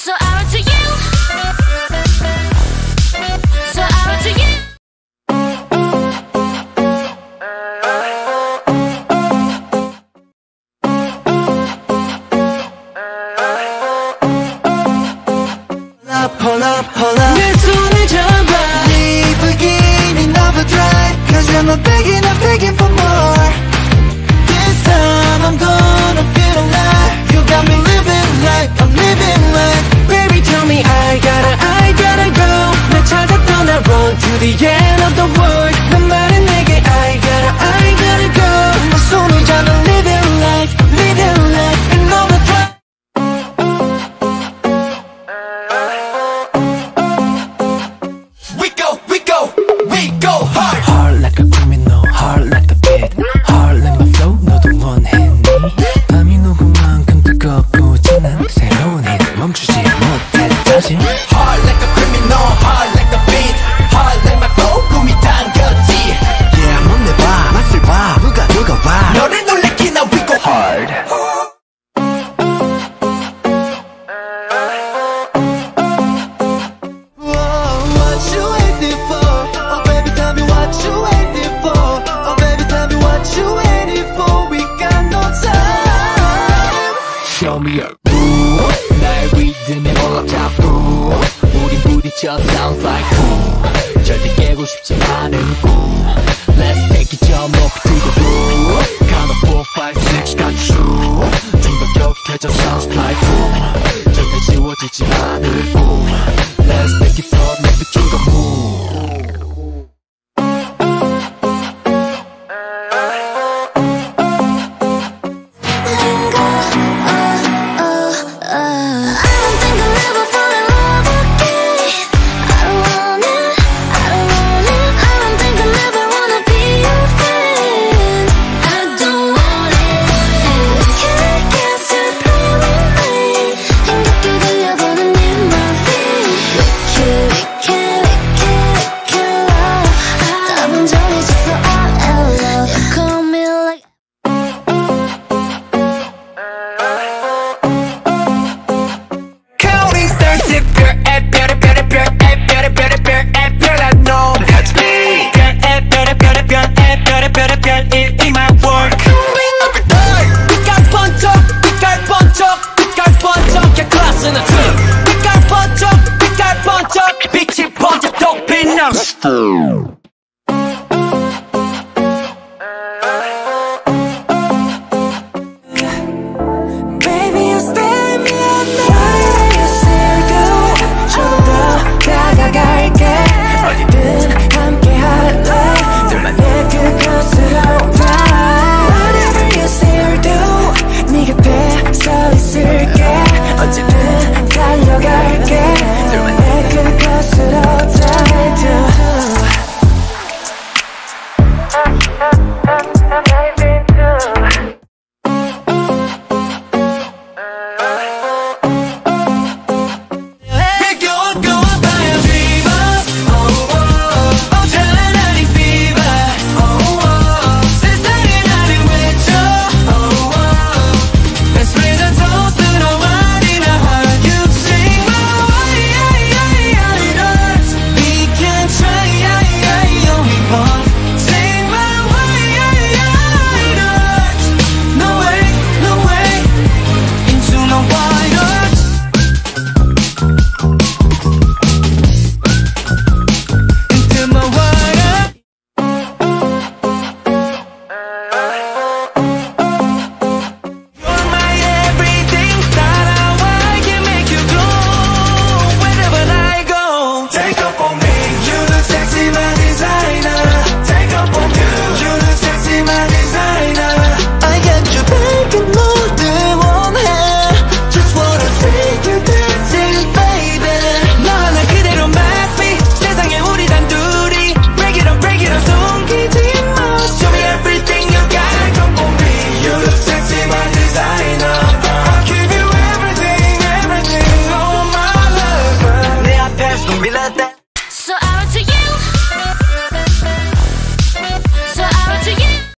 So I wrote to you. So I wrote to you. Hold up 내 손을 잡아 네 beginning overdrive Cause I'm not begging for more This time I'm gonna feel alive You got me living like I'm living like Baby tell me I gotta go 날 찾아 떠나 run to the end of the world 난 말해 내게 I gotta go 내 손을 잡아 living like in overdrive We go hard Hard like a criminal, hard like the beat Hard like my flow, 너도 원했니 밤이 녹은 만큼 뜨겁고 진한 새로운 hit 멈추지 못해 다시 Hard like a criminal, hard like the beat Hard like my flow, 꿈이 당겼지 Yeah, 뭔데 봐, 맛을 봐, 누가 봐 너를 놀래키나 we go hard Show me your groove 나의 리듬에 올라타고 우린 부딪혀 sounds like boom 절대 깨고 싶지 않은 꿈 Let's take it 저 목표 to the roof Count of 4, 5, 6 got true 좀 더 격해져 sounds like boom 절대 지워지지 않을 꿈 Let's make it up never to the moon 빛깔 번쩍 빛이 번쩍 더 빛나